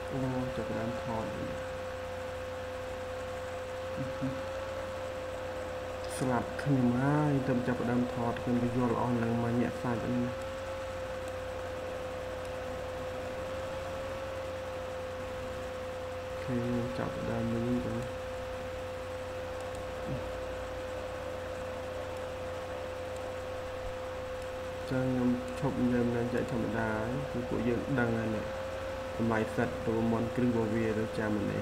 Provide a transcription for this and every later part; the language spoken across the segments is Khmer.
ចាប់ផ្ដើមថតស្លាប់ខ្ញុំហើយទៅចាប់ផ្ដើមថតខ្ញុំទៅយល់អស់នឹងមកញាក់សាច់នេះគេចាប់ផ្ដើមវិញទៅចឹងខ្ញុំឈប់និយាយនឹងចែកធម្មតាគឺពួកយើងដឹងហើយនេះតម្លៃសិតទៅមុនគ្រឹះរបស់វាទៅចាំនេះ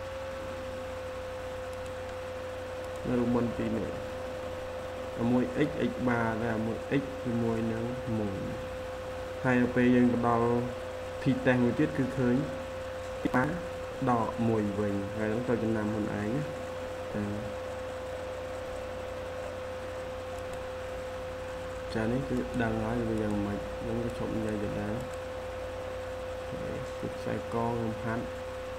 នៅមុនពីនេះមួយ x x បាតែមួយ x ជាមួយនឹង1ហើយទៅពេលយើងទៅដល់ t test មួយទៀតគឺឃើញបាដក1វិញហើយនឹងទៅចំណាំខ្លួនឯងណាចានេះគឺដឹងហើយវាយ៉ាងម៉េចខ្ញុំក៏ឈប់និយាយទៅដែរគឺខ្សែកងលំហាត់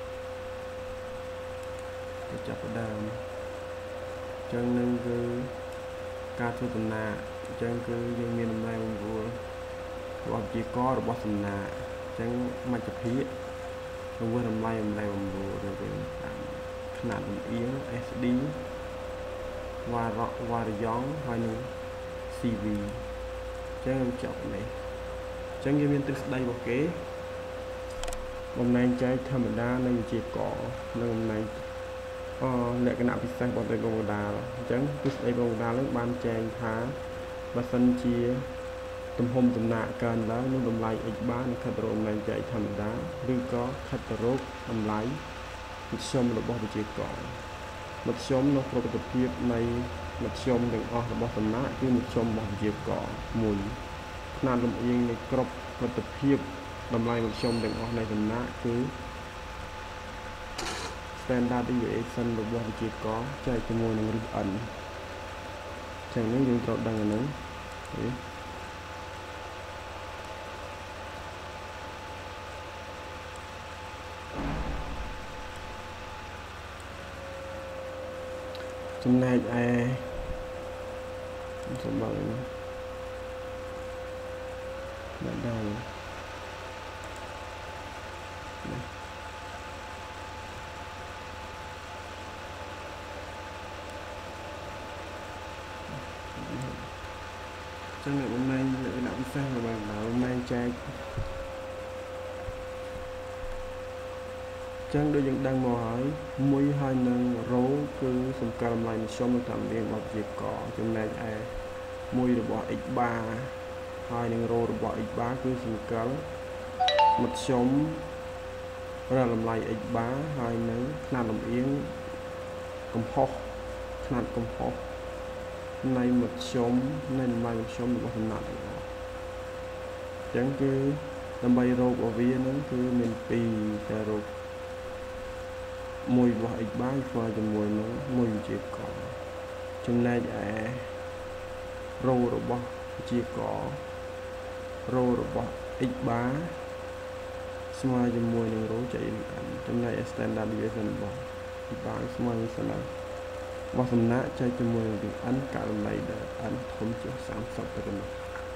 ទៅចាប់ផ្ដើមអញ្ចឹងនឹងគឺការធ្វើដំណាក់អញ្ចឹងគឺយើងមានតម្លៃបង្រួលរបស់ជាករបស់សំណាក់អញ្ចឹងមជ្ឈភាពរង្វើតម្លៃបង្រួលទៅវិញតាមຂະຫນាត់លំអៀង SD វ៉ារយ៉ង់ហើយនឹង CV អញ្ចឹងខ្ញុំចប់នេះអញ្ចឹងយើងមានទ្រឹស្ដីរបស់គេបំណែងចែកធម្មតានិងវិជាកនិងបំណែងលក្ខណៈពិសេសរបស់ទៅបងដាលអញ្ចឹងទ្រឹស្ដីបងដាលនឹងបានចែងថាបើសិនជាទំហំដំណាក់កើនឡើងនោះតម្លៃ x បានឹងខិតទៅរកបំណែងចែកធម្មតាឬក៏ខិតទៅរកតម្លៃមធ្យមរបស់វិជាកមធ្យមនៅប្រកបភាពនៃមធ្យមទាំងអស់របស់ដំណាក់គឺមធ្យមរបស់វិជាក1ຂະຫນាត់លំអៀងនៃគ្រប់លទ្ធភាពតម្លៃមធ្យមទាំងអស់នៃដំណាក់គឺ standard deviation របស់វិជាកចែកជាមួយនឹងរឹស n ចឹងនេះយើងត្រូវដឹងអាហ្នឹងចំណែកឯសម្បល់ដាក់ដល់ចឹងបំណែងលក្ខណៈពិសេសរបស់បំណែងចែកចឹងដូចយើងដឹងមកហើយមួយហើយនឹងរ៉ូគឺសម្គាល់តម្លៃមធ្យមនៅតាមរៀងរបស់វិជាកចំណែកឯមួយរបស់ x បាហើយនឹងរ៉ូរបស់ x បាគឺសម្គាល់មធ្យមរតម្លៃ x បាហើយនឹងຂະຫນាត់លំអៀងកំហុសຂະຫນាត់កំហុសនៃមធ្យមនៃតម្លៃមធ្យមរបស់សំណាក់ទាំងអស់អញ្ចឹងគឺដើម្បីរករបស់វានឹងគឺមាន2តែរកមួយរបស់ x បាស្មើជាមួយនឹងមួយវិជាកចំណែកឯរ៉ូរបស់វិជាករ៉ូរបស់ x បាស្មើជាមួយនឹងរ៉ូចែកនឹង n ចំណែកឯ standard deviation របស់ x បាស្មើនឹងសំណាក់របស់សំណាក់ចែកជាមួយនឹង n ករណីដែល n ធំជាង30ទៅប៉ុណ្ណោះ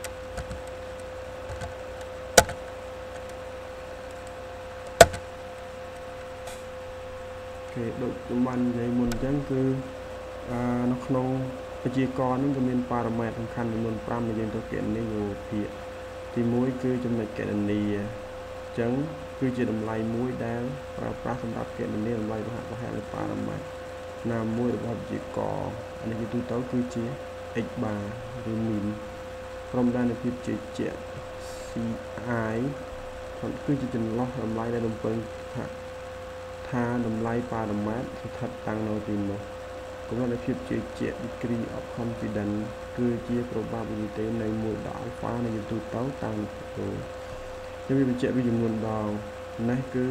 គេដូចខ្ញុំបាននិយាយមុនអញ្ចឹងគឺនៅក្នុងវិជាករនេះក៏មានប៉ារ៉ាម៉ែត្រសំខាន់ចំនួន5ដែលយើងត្រូវគណនាយោភាគទី1គឺចំណុចគណនាអញ្ចឹងគឺជាតម្លៃមួយដែលប្រើប្រាស់សម្រាប់គណនាតម្លៃរហ័សរហ័សនៃប៉ារ៉ាម៉ែត្រណាមួយរបស់វិជាករអានេះគឺទូទៅគឺជា x បាឬមីនព្រមទាំងនៃភាពជាជា CI គឺជាចន្លោះតម្លៃដែលរំពឹងថាតម្លៃប៉ារ៉ាម៉ែត្រស្ថិតតាំងនៅទីនោះកម្រិតនៃភាពជាជា degree of confidence គឺជា probability នៃ1ដល់ alpha នៃទូទៅតាមទៅខ្ញុំវាបញ្ជាក់ពីចំនួនដងនេះគឺ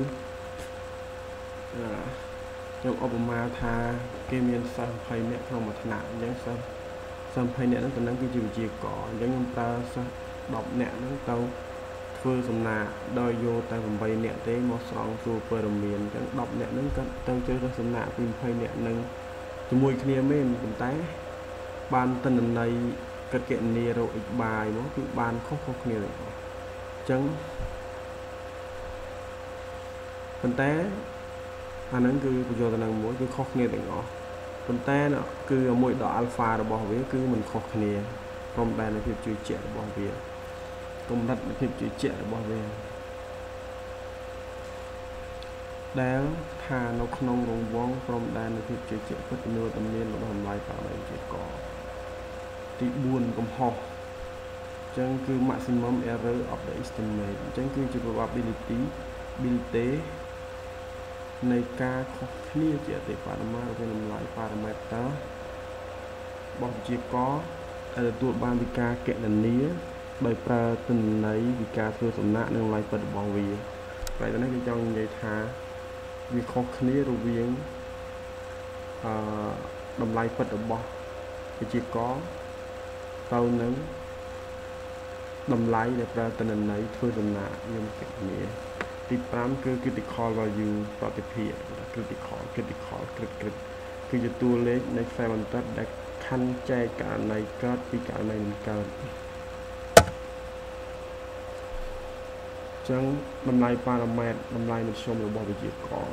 ខ្ញុំឧបមាថាគេមានសិស្ស20នាក់ក្នុងមួយថ្នាក់អញ្ចឹងសិស្ស20នាក់ហ្នឹងប៉ុណ្ណឹងគឺជាវិជាករអញ្ចឹងខ្ញុំប្រើសិស្ស10នាក់ហ្នឹងទៅធ្វើសំណាក់ដោយយកតែ8នាក់ទេមកស្រង់សួរព័ត៌មានអញ្ចឹង10នាក់ហ្នឹងគាត់ទៅជ្រើសរើសសំណាក់ពី20នាក់ហ្នឹងជាមួយគ្នាមែនប៉ុន្តែបានទិន្នន័យកិច្ចគណនារក x បាយមកគឺបានខុសៗគ្នាទាំងអស់អញ្ចឹងប៉ុន្តែអាហ្នឹងគឺបញ្ចូលទៅនឹងមួយគឺខុសគ្នាទាំងអស់ប៉ុន្តែគឺមួយដក alpha របស់វាគឺមិនខុសគ្នាព្រមដែរនៃភាពជឿជាក់របស់វាកម្រិតនៃភាពជឿជាក់របស់វាដែលថានៅក្នុងរង្វង់ព្រមដែរនៃភាពជឿជាក់ពិតជំនួយតំមានរបស់តម្លៃបរិមាណជាកទី4កំហុសអញ្ចឹងគឺ maximum error of the estimate អញ្ចឹងគឺជា probability នៃការខុសគ្នាជាអតិបរមារវាងតម្លៃ parameter របស់វិទ្យាករដែលទទួលបានពីការគណនាដោយប្រើទិន្នន័យពីការធ្វើសំណាក់និងតម្លៃពិតរបស់វាតែនេះគឺចង់និយាយថាវាខុសគ្នារវាងតម្លៃពិតរបស់វិទ្យាករទៅនឹងតម្លៃដែលប្រើទិន្នន័យធ្វើសំណាក់យើងគណនាទី5គឺ critical value ប្រតិភិប critical គឺជាតួលេខនៃខ្សែបន្ទាត់ដែលខណ្ឌចែកករណីកើតពីករណីមិនកើតចឹងតម្លៃប៉ារ៉ាម៉ែត្រតម្លៃមធ្យមរបស់វិទ្យាករ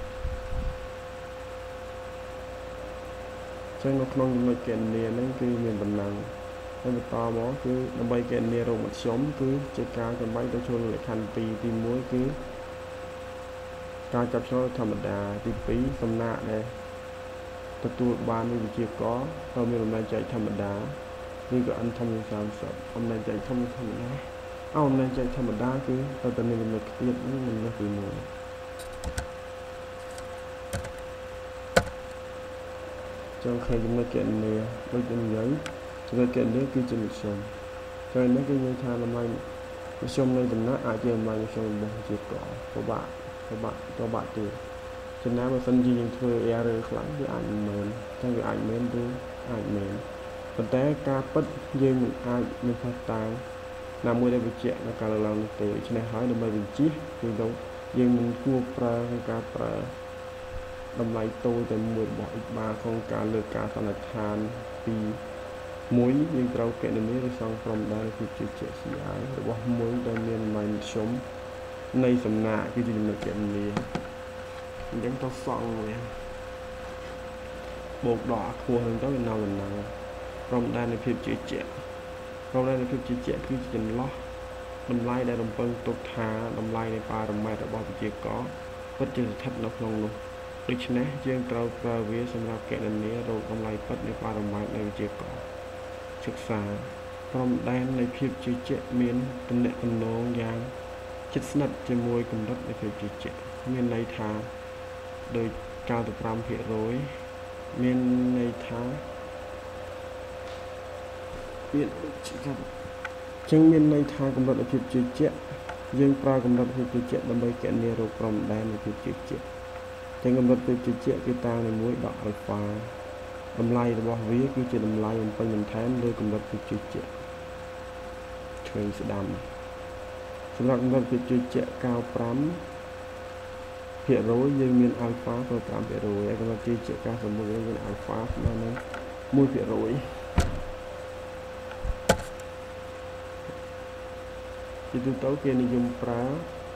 ចឹងនៅក្នុងចំណុចគណនាហ្នឹងគឺមានដំណឹងហើយបន្តមកគឺដើម្បីគណនារោគមធ្យមគឺជាការចំបាច់ទៅចូលលក្ខខណ្ឌ2ទី1គឺការចាប់ឆ្នោតធម្មតាទី2សំណាក់ដែលទទួលបានវិទ្យាករត្រូវមានតម្លៃចែកធម្មតាឬក៏ n ធំជាង30អំណាចចែកធំធម្មតាអំណាចចែកធម្មតាគឺត្រូវតែមានចំណុចខ្ទាតនេះមិនលើសពី1ចង់ឃើញចំណុចគណនាដូចខ្ញុំនិយាយចំណុចគណនាគឺជាមធ្យមហើយនេះគឺមានថាតម្លៃមធ្យមនៃដំណាក់អាចជាតម្លៃមធ្យមរបស់វិទ្យាករពិបាកទៀតចំណាយបើសិនជាយើងធ្វើ error ខ្លាំងវាអាចមិនមែនតែវាអាចមែនឬអាចមែនប៉ុន្តែការពិតយើងមិនអាចមានផុសតាងណាមួយដែលបញ្ជាក់នៅការលើកឡើងនោះទេដូច្នេះហើយដើម្បីបញ្ជាគឺយើងមិនគួរប្រើការប្រើតម្លៃតូចតែមួយរបស់ x bar ក្នុងការលើកការសន្និដ្ឋានពី1យើងត្រូវគណនាឬសង្ព្រមដែរពីជា CI របស់1ដែលមានតម្លៃមធ្យមនៃសំណាក់គឺជាចំណុចគណនាអញ្ចឹងទៅសង្វាបូកដកអាខ្ពស់ហ្នឹងទៅវានៅដំណឹងព្រមដែរនៃភាពជឿជាក់គឺជាចន្លោះតម្លៃដែលរំពឹងទុកថាតម្លៃនៃប៉ារ៉ាម៉ែត្ររបស់វិទ្យាករពិតជាស្ថិតនៅក្នុងនោះដូច្នេះយើងត្រូវប្រើវាសម្រាប់គណនារោគតម្លៃពិតនៃប៉ារ៉ាម៉ែត្រនៃវិទ្យាករសិក្សាព្រមដែននៃភាពជឿជាក់មានទំនាក់ទំនងយ៉ាងជិតស្និទ្ធជាមួយកម្រិតនៃភាពជឿជាក់មានន័យថាដោយ 95% មានន័យថាមានន័យថាកម្រិតនៃភាពជឿជាក់យើងប្រើកម្រិតភាពជឿជាក់ដើម្បីគណនារោគព្រំដែននៃភាពជឿជាក់ទាំងកម្រិតភាពជឿជាក់គឺតាំងនៅមួយដក alpha តម្លៃរបស់វាគឺជាតម្លៃបំពេញបន្ថែមលើកម្រិតភាពជឿជាក់ឆ្វេងស្ដាំសម្រាប់កម្រិតភាពជឿជាក់ 95% យើងមាន alpha ទៅ 5% ហើយកម្រិតជឿជាក់ 91% យើងមាន alpha ស្មើនឹង 1%ជាទូទៅគេនិយមប្រើ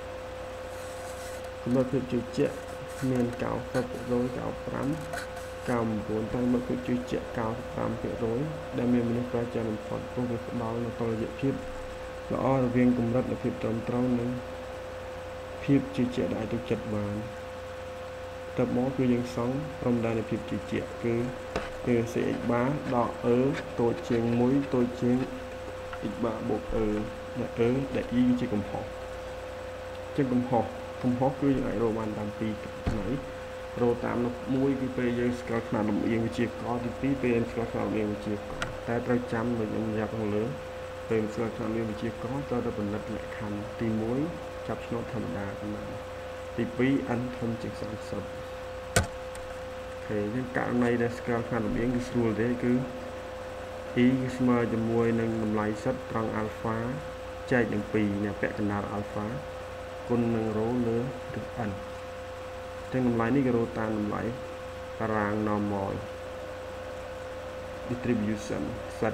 កម្រិតភាពជឿជាក់មាន 90% 95 99តែកម្រិតភាពជឿជាក់ 95% ដែលមានមនុស្សប្រើច្រើនបំផុតព្រោះវាផ្ដល់នូវតុល្យភាពល្អរវាងកម្រិតនៃភាពត្រឹមត្រូវនិងភាពជឿជាក់ដែលអាចទុកចិត្តបានតើមកគឺយើងសង់ព្រមដែរនៃភាពជឿជាក់គឺ CX bar ដក តូចជាង1តូចជាង x bar បូក ដែល e ជាកំហុសចឹងកំហុសគឺយើងអាចរកបានតាមពីរផ្នែករកតាមនោះមួយគឺពេលយើងស្គាល់ខ្នាតលំអៀងវិទ្យាករទី2ពេលយើងស្គាល់ខ្នាតលំអៀងវិទ្យាករតែត្រូវចាំដូចខ្ញុំប្រាប់ខាងលើពេលស្គាល់ខ្នាតលំអៀងវិទ្យាករត្រូវតែផលិតលក្ខខណ្ឌទី1ចាប់ឆ្នោតធម្មតាប៉ុណ្ណាទី2 n ធំជាង30អូខេយើងករណីដែលស្គាល់ខ្នាតលំអៀងគឺស្រួលទេគឺ e គឺស្មើជាមួយនឹងតម្លៃសិតត្រង់ alpha ចែកនឹង2នៃពាក់កណ្ដាល alpha គុណនឹង rho លើទឹក n ចឹងតម្លៃនេះក៏រកតាមតម្លៃតារាង normal distribution set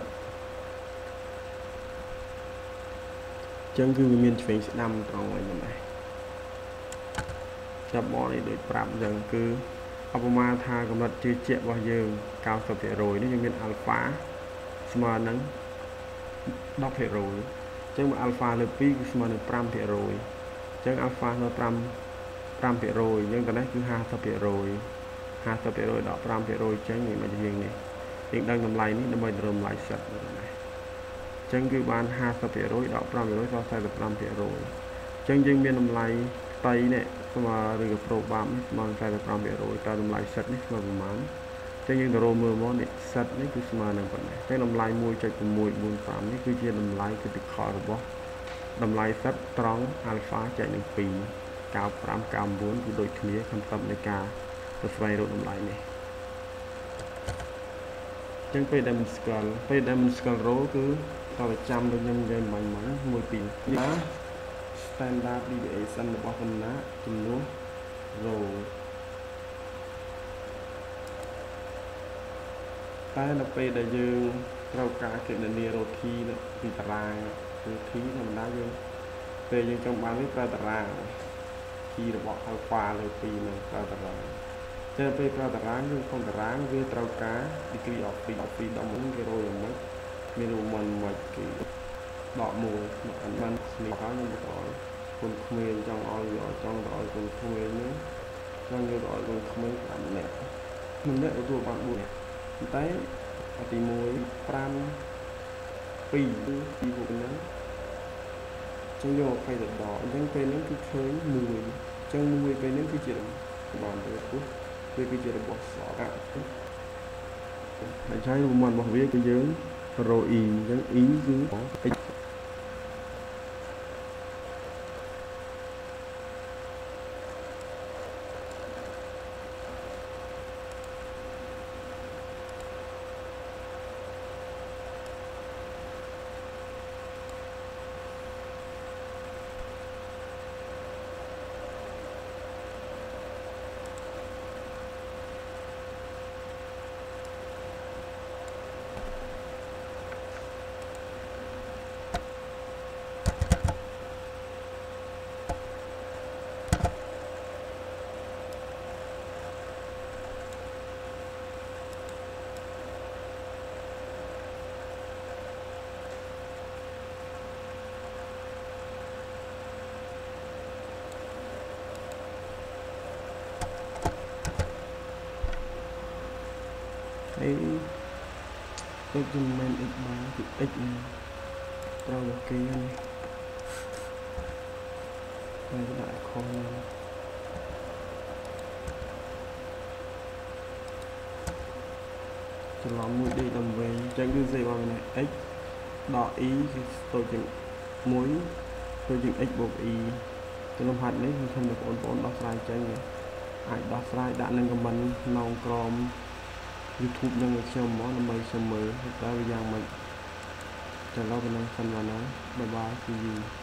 ចឹងគឺវាមានឆ្វេងស្ដាំត្រង់ហ្នឹងដែរចាប់មកនេះដូចប្រាប់អញ្ចឹងគឺឧបមាថាកំណត់ជឿជាក់របស់យើង 90% នេះយើងមាន alpha ស្មើនឹង 10% អញ្ចឹងមក alpha លើ2គឺស្មើនឹង 5% អញ្ចឹង alpha ស្មើ 5% អញ្ចឹងតនេះគឺ 50% ដល់ 5% ចេញនេះមកជាយើងនេះយើងដឹងតម្លៃនេះដើម្បីទៅតម្លៃសិតនេះអញ្ចឹងគឺបាន 50% ដល់ 5% ដល់ 45% អញ្ចឹងយើងមានតម្លៃផ្ទៃនេះស្មើឬក៏ probab នេះស្មើនឹង 45% តើតម្លៃសិតនេះស្មើប្រមាណអញ្ចឹងយើងទៅរកមើលមកនេះសិតនេះគឺស្មើនឹងប៉ុណ្ណេះអញ្ចឹងតម្លៃ 1.645 នេះគឺជាតម្លៃ critical របស់តម្លៃសិតត្រង់ alpha ចែកនឹង2 95 99គឺដូចគ្នា concept នៃការទៅស្វែងរកតម្លៃនេះអញ្ចឹងពេលដែលមិនស្គាល់ rho គឺតើចាំដូចខ្ញុំនិយាយមិញ1 2 standard deviation របស់សំណាក់ចំនួន rho តែនៅពេលដែលយើងត្រូវការគណនា rho t ពីតារាងគឺ t ធម្មតាយើងពេលយើងចង់បានវាប្រើតារាង t របស់ alpha លើ2នឹងប្រើតារាងតែពេលប្រើតារាងគឺក្នុងតារាងវាត្រូវការ degree of freedom ដល់មុនគេរយយ៉ាងម៉េចមានរូបមន្តមួយគឺដក1មកអនបានស្នេះហើយខ្ញុំបន្តឲ្យគុណក្មេងចង់ឲ្យវាចង់ឲ្យគុណក្មេងនេះចង់យកឲ្យគុណក្មេង5នាក់1នាក់ទទួលបាន4នាក់តែទី1 5 2គឺពីពួកហ្នឹងចឹងយក20ទៅដកអញ្ចឹងពេលហ្នឹងគឺឃើញ1អញ្ចឹង1ពេលហ្នឹងគឺជាបានទៅពោះវាគឺជារបស់សក់ហើយឆៃរូបមន្តរបស់វាគឺយើងរ៉ូ e អញ្ចឹង e គឺ x ហើយទៅជំនាញ x បានគឺ x នេះត្រូវមកគេនេះតែដាក់ខុសនេះច្រឡំមួយដេកដល់វិញអញ្ចឹងគឺសេបាននេះ x ដល់ e គឺស្ទើរជាង1ទៅជាង x បូក e ចំនួនហេតុនេះគឺខ្ញុំបងប្អូនដោះស្រាយចេញអាចដោះស្រាយដាក់នឹង comment ក្នុងក្រមYouTube នឹងឲ្យខ្ញុំមកដើម្បីខ្ញុំមើលតើវាយ៉ាងម៉េចចូលទៅនឹងសិនមកណាបាយបាយ see you